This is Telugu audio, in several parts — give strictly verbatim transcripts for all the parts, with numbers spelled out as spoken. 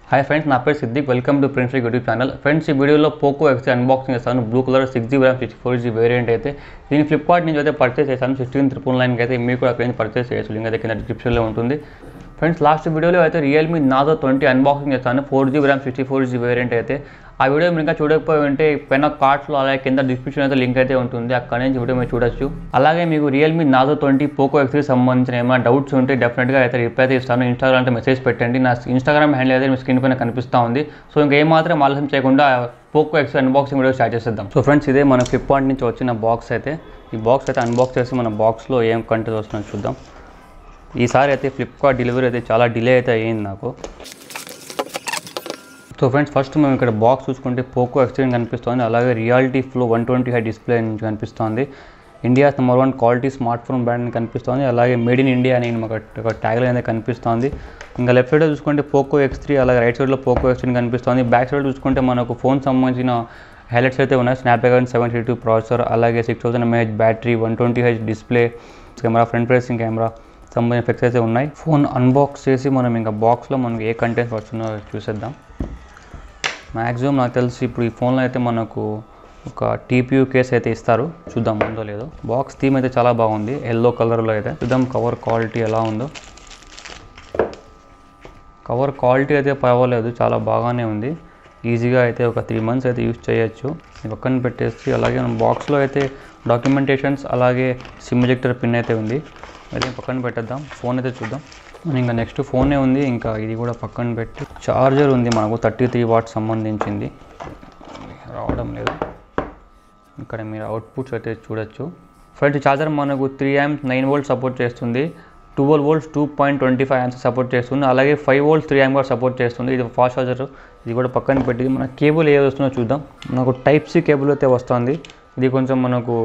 हाय फ्रेंड्स, నా పేరు Siddiq. Welcome to prince YouTube channel. Friends, ఈ వీడియోలో పోకో ఎక్స్ అన్బాక్సింగ్ చేస్తాను. Blue colour six GB RAM sixty four GB variant అయితే దీన్ని ఫ్లిప్కార్ట్ నుంచి అయితే పర్చేస్ చేశాను. సిక్స్టీన్ త్రిపుల్ నైన్కి అయితే మీరు కూడా అక్కడ నుంచి పర్చేస్ చేయొచ్చు. లింక్ అయితే కింద డిస్క్రిప్షన్లో ఉంటుంది. ఫ్రెండ్స్, లాస్ట్ వీడియోలో అయితే రియల్మీ నార్జో ట్వంటీ అన్బాక్సింగ్ చేస్తాను. Four GB RAM sixty four GB variant అయితే ఆ వీడియో మీరు ఇంకా చూడకపోయి ఉంటే పైన కార్డ్స్లో అలాగే కింద డిస్క్రిప్షన్ అయితే లింక్ అయితే ఉంటుంది. అక్కడ నుంచి వీడియో మీరు చూడొచ్చు. అలాగే మీకు రియల్మీ నార్జో ట్వంటీ పోకో ఎక్స్కి సంబంధించిన ఏమైనా డౌట్స్ ఉంటే డెఫినెట్గా అయితే రిప్లై అయితే ఇస్తాను. ఇన్స్టాగ్రామ్ అంటే మెసేజ్ పెట్టండి. నా ఇన్స్టాగ్రామ్ హ్యాండిల్ అయితే మీ స్క్రీన్ పైన కనిపిస్తూ ఉంది. సో ఇంకా ఏమాత్రం ఆలస్యం చేయకుండా Poco X unboxing video start చేసేద్దాం. సో ఫ్రెండ్స్, ఇదే మన ఫ్లిప్కార్ట్ నుంచి వచ్చిన బాక్స్ అయితే ఈ బాక్స్ అయితే అన్బాక్స్ చేసి మన బాక్స్లో ఏం కంటెంట్ వస్తుందో చూద్దాం. ఈసారి అయితే ఫ్లిప్కార్ట్ డెలివరీ అయితే చాలా డిలే అయితే అయ్యింది నాకు. సో ఫ్రెండ్స్, ఫస్ట్ మేము ఇక్కడ బాక్స్ చూసుకుంటే పోకో ఎక్స్టీన్ కనిపిస్తుంది. అలాగే రియాలిటీ ఫ్లో వన్ ట్వంటీ హై డిస్ప్లే నుంచి కనిపిస్తుంది. India number one quality smart phone brand కనిపిస్తుంది. అలాగే మేడ్ ఇన్ ఇండియా అని మాకు ఒక ట్యాగ్ లైన్ అయితే కనిపిస్తుంది. ఇంకా లెఫ్ట్ సైడ్ చూసుకుంటే పోకో ఎక్స్ త్రీ, అలాగే రైట్ సైడ్లో పోకో ఎక్స్టీన్ కనిపిస్తుంది. బ్యాక్ సైడ్ చూసుకుంటే మనకు ఫోన్ సంబంధించిన హైలైట్స్ అయితే ఉన్నాయి. Snapdragon seven sixty two processor, అలాగే six thousand mAh battery, one twenty H display, camera, front facing camera సంబంధించిన ఎఫెక్ట్స్ అయితే ఉన్నాయి. ఫోన్ అన్బాక్స్ చేసి మనం ఇంకా బాక్స్లో మనకి ఏ కంటెంట్స్ వస్తుందో చూసేద్దాం. మ్యాక్సిమం నాకు తెలిసి ఇప్పుడు ఈ ఫోన్లో అయితే మనకు ఒక టీపీయూ కేస్ అయితే ఇస్తారు. చూద్దాం ఉందో లేదో. బాక్స్ థీమ్ అయితే చాలా బాగుంది, ఎల్లో కలర్లో అయితే. చూద్దాం కవర్ క్వాలిటీ ఎలా ఉందో. కవర్ క్వాలిటీ అయితే పర్వాలేదు, చాలా బాగానే ఉంది. ఈజీగా అయితే ఒక త్రీ మంత్స్ అయితే యూజ్ చేయొచ్చు. పక్కన పెట్టేసి అలాగే మనం బాక్స్లో అయితే డాక్యుమెంటేషన్స్, అలాగే సిమ్ ఎజెక్టర్ పిన్ అయితే ఉంది. అదే పక్కన పెట్టేద్దాం. ఫోన్ అయితే చూద్దాం. ఇంకా నెక్స్ట్ ఫోనే ఉంది, ఇంకా ఇది కూడా పక్కన పెట్టి చార్జర్ ఉంది మనకు థర్టీ త్రీ వాట్స్ సంబంధించింది. రావడం లేదు. ఇక్కడ మీరు అవుట్పుట్స్ అయితే చూడొచ్చు. ఫ్రంట్ చార్జర్ మనకు three amps nine volt support చేస్తుంది. Twelve volts two point twenty five amps support చేస్తుంది. అలాగే ఫైవ్ వోల్ట్స్ త్రీ యాంప్ కూడా సపోర్ట్ చేస్తుంది. ఇది ఫాస్ట్ చార్జర్. ఇది కూడా పక్కన పెట్టి మన కేబుల్ ఏది వస్తుందో చూద్దాం. మనకు టైప్ సి కేబుల్ అయితే వస్తుంది. ఇది కొంచెం మనకు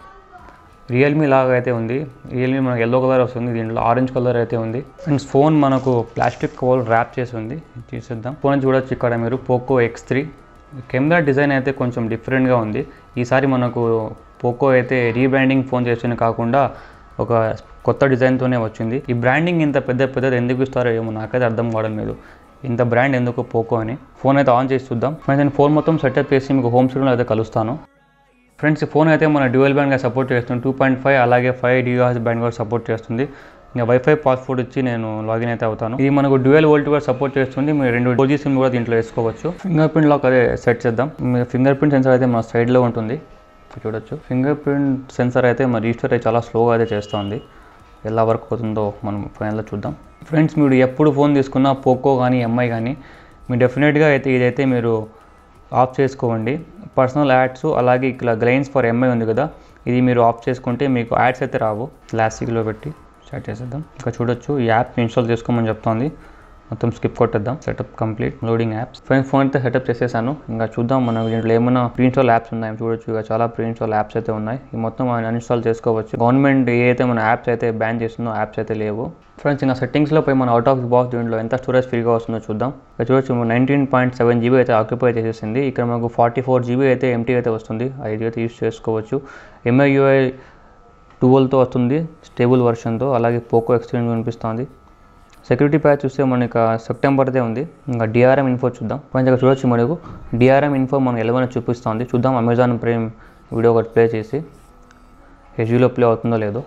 రియల్మీ లాగా అయితే ఉంది. రియల్మీ మనకు ఎల్లో కలర్ వస్తుంది, దీంట్లో ఆరెంజ్ కలర్ అయితే ఉంది. ఫ్రెండ్స్, ఫోన్ మనకు ప్లాస్టిక్ కవర్ ర్యాప్ చేసి ఉంది. తీసేద్దాం. ఫోన్ చూడొచ్చు ఇక్కడ మీరు Poco X three. Camera design అయితే కొంచెం డిఫరెంట్గా ఉంది. ఈసారి మనకు పోకో అయితే రీబ్రాండింగ్ ఫోన్ చేస్తుంది కాకుండా ఒక కొత్త డిజైన్తోనే వచ్చింది. ఈ బ్రాండింగ్ ఇంత పెద్ద పెద్దది ఎందుకు ఇస్తారో ఏమో నాకైతే అర్థం కావడం లేదు. ఇంత బ్రాండ్ ఎందుకు పోకో అని. ఫోన్ అయితే ఆన్ చేసి చూద్దాం. నేను ఫోన్ మొత్తం సెటప్ చేసి మీకు హోమ్ స్టూడియోలో అయితే కలుస్తాను. ఫ్రెండ్స్, ఈ ఫోన్ అయితే మన డ్యూయల్ బ్యాండ్గా సపోర్ట్ చేస్తుంది. టూ పాయింట్ ఫైవ్ అలాగే ఫైవ్ డియూఎస్ బ్యాండ్ కూడా సపోర్ట్ చేస్తుంది. ఇంకా వైఫై పాస్వర్డ్ ఇచ్చి నేను లాగిన్ అయితే అవుతాను. ఇది మనకు డ్యూయల్ వోల్ట్ కూడా సపోర్ట్ చేస్తుంది. మీరు రెండు ఫోర్ జీ సిమ్ కూడా దీంట్లో వేసుకోవచ్చు. ఫింగర్ ప్రింట్ లాక్ అదే సెట్ చేద్దాం. ఫింగర్ ప్రింట్ సెన్సర్ అయితే మన సైడ్లో ఉంటుంది, చూడొచ్చు. ఫింగర్ ప్రింట్ సెన్సర్ అయితే మన రిజిస్టర్ అయితే చాలా స్లోగా అయితే చేస్తుంది. ఎలా వర్క్ అవుతుందో మనం ఫైనల్లో చూద్దాం. ఫ్రెండ్స్, మీరు ఎప్పుడు ఫోన్ తీసుకున్నా పోకో కానీ ఎంఐ కానీ మీరు డెఫినెట్గా అయితే ఇదైతే మీరు ఆఫ్ చేసుకోండి. పర్సనల్ యాడ్స్, అలాగే ఇక్కడ గ్లైన్స్ ఫర్ ఎంఐ ఉంది కదా, ఇది మీరు ఆఫ్ చేసుకుంటే మీకు యాడ్స్ అయితే రావు. క్లాసిక్లో పెట్టి స్టార్ట్ చేసేద్దాం. ఇంకా చూడొచ్చు, ఈ యాప్ ఇన్స్టాల్ చేసుకోమని చెప్తోంది. మొత్తం స్కిప్ కొట్టేద్దాం. Setup complete, loading apps. Friends, phone అయితే సెటప్ చేసేసాను. ఇంకా చూద్దాం మనకు దీంట్లో ఏమైనా ప్రీ ఇన్స్టాల్ యాప్స్ ఉన్నాయి చూడొచ్చు. ఇక చాలా ప్రీ ఇన్స్టాల్ యాప్స్ అయితే ఉన్నాయి. ఈ మొత్తం మనం అన్ఇన్స్టాల్ చేసుకోవచ్చు. గవర్నమెంట్ ఏ అయితే మన యాప్స్ అయితే బ్యాన్ చేస్తుందో యాప్స్ అయితే లేవు. ఫ్రెండ్స్, ఇంకా సెట్టింగ్స్లో పోయి మన అవుట్ ఆఫ్ ది బాక్స్ దీంట్లో ఎంత స్టోరేజ్ ఫ్రీగా వస్తుందో చూద్దాం. ఇక్కడ చూడొచ్చు నైన్టీన్ పాయింట్ సెవెన్ జీబీ అయితే ఆక్యుపై చేసేసింది. ఇక్కడ మనకు ఫార్టీ ఫోర్ జీబీ అయితే ఎంటీ అయితే వస్తుంది. అది అయితే యూస్ చేసుకోవచ్చు. ఎంఐ యూఐ ట్వెల్వ్తో వస్తుంది, స్టేబుల్ వర్షన్తో. అలాగే పోకో ఎక్స్టీన్ కనిపిస్తుంది. సెక్యూరిటీ ప్యాచ్ చూస్తే మనకి సెప్టెంబర్దే ఉంది. ఇంకా డిఆర్ఎం ఇన్ఫో చూద్దాం. కొంచెం ఇక్కడ చూడొచ్చు, మనకు డిఆర్ఎం ఇన్ఫో మనకు ఎలవెన్ చూపిస్తుంది. చూద్దాం అమెజాన్ ప్రైమ్ వీడియో ఒకటి ప్లే చేసి హెచ్డీలో ప్లే అవుతుందో లేదో.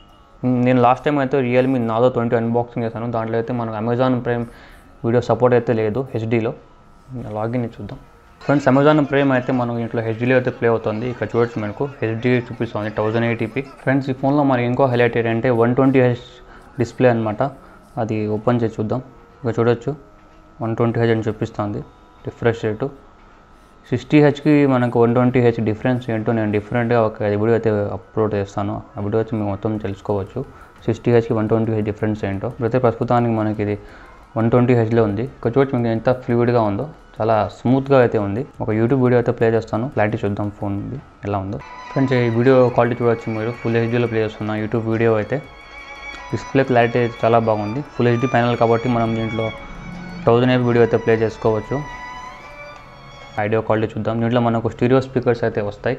నేను లాస్ట్ టైం అయితే రియల్మీ నార్జో ట్వంటీ అన్బాక్సింగ్ చేశాను. దాంట్లో అయితే మనకు అమెజాన్ ప్రైమ్ వీడియో సపోర్ట్ అయితే లేదు హెచ్డీలో. లాగిన్ చూద్దాం. ఫ్రెండ్స్, అమెజాన్ ప్రైమ్ అయితే మనకు ఇంట్లో హెచ్డీలో అయితే ప్లే అవుతుంది. ఇక్కడ చూడొచ్చు మనకు హెచ్డీ చూపిస్తుంది థౌజండ్ ఎయిటీపీ. ఫ్రెండ్స్, ఈ ఫోన్లో మనకి ఇంకో హైలైట్ ఏంటంటే వన్ ట్వంటీ హెచ్ డిస్ప్లే అనమాట. అది ఓపెన్ చేసి చూద్దాం. ఇక చూడొచ్చు వన్ ట్వంటీ హెచ్ అని చూపిస్తుంది రిఫ్రెష్ రేటు. సిక్స్టీ హెచ్కి మనకు వన్ ట్వంటీ హెచ్ డిఫరెన్స్ ఏంటో నేను డిఫరెంట్గా ఒక వీడియో అయితే అప్లోడ్ చేస్తాను. ఆ వీడియో వచ్చి మేము మొత్తం తెలుసుకోవచ్చు. సిక్స్టీ హెచ్కి వన్ ట్వంటీ హెచ్ డిఫరెన్స్ ఏంటో. ఇప్పుడైతే ప్రస్తుతానికి మనకి ఇది వన్ ట్వంటీ హెచ్లో ఉంది. ఇక్కడ చూడొచ్చు మీకు ఎంత ఫ్లూయిడ్గా ఉందో, చాలా స్మూత్గా అయితే ఉంది. ఒక యూట్యూబ్ వీడియో అయితే ప్లే చేస్తాను, క్లారిటీ చూద్దాం ఫోన్ ఎలా ఉందో. ఫ్రెండ్స్, ఈ వీడియో క్వాలిటీ చూడొచ్చు మీరు. ఫుల్ హెచ్డీలో ప్లే చేస్తున్నా యూట్యూబ్ వీడియో అయితే. డిస్ప్లే క్లారిటీ అయితే చాలా బాగుంది. ఫుల్ హెచ్డీ ప్యానల్ కాబట్టి మనం దీంట్లో థౌజండ్ ఏపీ వీడియో అయితే ప్లే చేసుకోవచ్చు. ఆడియో క్వాలిటీ చూద్దాం. దీంట్లో మనకు స్టీరియో స్పీకర్స్ అయితే వస్తాయి.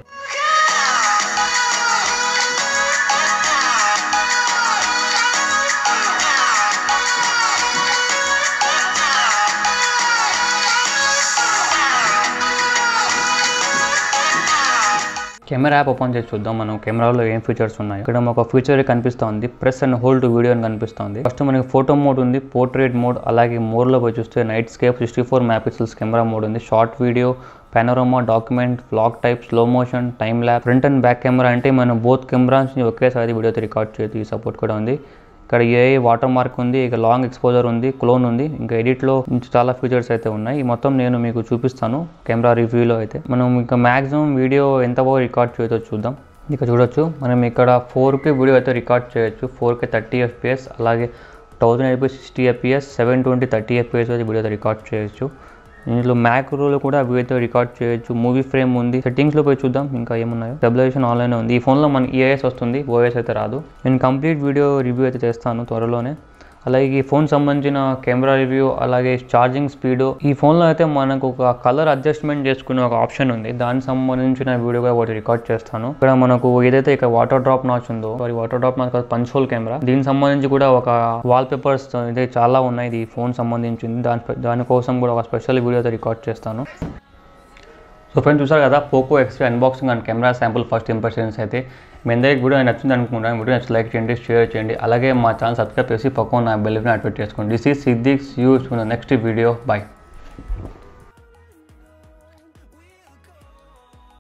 కెమెరా యాప్ ఓపెన్ చేసి చూద్దాం మనం కెమెరాలో ఏం ఫీచర్స్ ఉన్నాయి. ఇక్కడ ఒక ఫీచర్ కనిపిస్తుంది, press and hold to video అని కనిపిస్తుంది. ఫస్ట్ మనకి ఫోటో మోడ్ ఉంది, పోర్ట్రేట్ మోడ్, అలాగే మోడ్లో పోయి చూస్తే night scape, sixty four megapixels camera mode ఉంది, short video, panorama, document, vlog type, slow motion, time lapse, front and back camera అంటే మనం బోత్ కెమెరాస్ ఒకేసారి వీడియోతో రికార్డ్ చేయొచ్చు. ఈ సపోర్ట్ కూడా ఉంది. ఇక్కడ ఏఐ వాటర్ మార్క్ ఉంది, ఇక లాంగ్ ఎక్స్పోజర్ ఉంది, క్లోన్ ఉంది, ఇంకా ఎడిట్లో చాలా ఫీచర్స్ అయితే ఉన్నాయి. ఈ మొత్తం నేను మీకు చూపిస్తాను కెమెరా రివ్యూలో. అయితే మనం ఇంకా మ్యాక్సిమం వీడియో ఎంతవరకు రికార్డ్ చేయొచ్చో చూద్దాం. ఇక చూడొచ్చు మనం ఇక్కడ ఫోర్ కే వీడియో అయితే రికార్డ్ చేయొచ్చు, ఫోర్ కే థర్టీ ఎఫ్పిఎస్, అలాగే thousand eighty sixty FPS, seven twenty thirty FPS అయితే వీడియో అయితే రికార్డ్ చేయొచ్చు. ఇందులో మ్యాక్రోలో కూడా వీడియోతో రికార్డ్ చేయొచ్చు. మూవీ ఫ్రేమ్ ఉంది. సెట్టింగ్స్లో పోయి చూద్దాం ఇంకా ఏమున్నాయో. స్టెబిలైజేషన్ ఆన్లైన్ ఉంది. ఈ ఫోన్లో మన ఈఐఎస్ వస్తుంది, ఓఎస్ అయితే రాదు. నేను కంప్లీట్ వీడియో రివ్యూ అయితే చేస్తాను త్వరలోనే. అలాగే ఈ ఫోన్ సంబంధించిన కెమెరా రివ్యూ, అలాగే ఛార్జింగ్ స్పీడ్. ఈ ఫోన్లో అయితే మనకు ఒక కలర్ అడ్జస్ట్మెంట్ చేసుకునే ఒక ఆప్షన్ ఉంది, దానికి సంబంధించిన వీడియో కూడా ఒకటి రికార్డ్ చేస్తాను. ఇక్కడ మనకు ఏదైతే ఇక వాటర్ డ్రాప్ నాచ్ ఉందో, వాటర్ డ్రాప్ నాచ్ కాదు, పంచ్ హోల్ కెమెరా, దీనికి సంబంధించి కూడా ఒక వాల్ పేపర్స్ అయితే చాలా ఉన్నాయి. ఇది ఫోన్ సంబంధించింది, దాని దానికోసం కూడా ఒక స్పెషల్ వీడియో అయితే రికార్డ్ చేస్తాను. సో ఫ్రెండ్స్ చూసారు కదా Poco X three unboxing and camera sample first impressions అయితే. మీ అందరికీ వీడియో నచ్చింది అనుకుంటాను. వీడియో నచ్చి లైక్ చేయండి, షేర్ చేయండి, అలాగే మా ఛానల్ సబ్స్క్రైబ్ చేసి పక్కన నా బెల్ ఐకాన్ యాక్టివేట్ చేసుకోండి. This is Siddiq, see you in the next video. By.